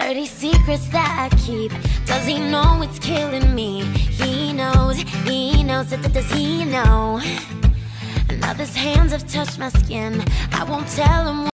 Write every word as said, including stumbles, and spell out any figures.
dirty secrets that I keep. Does he know it's killing me? He knows, he knows, does he know? Now his hands have touched my skin. I won't tell him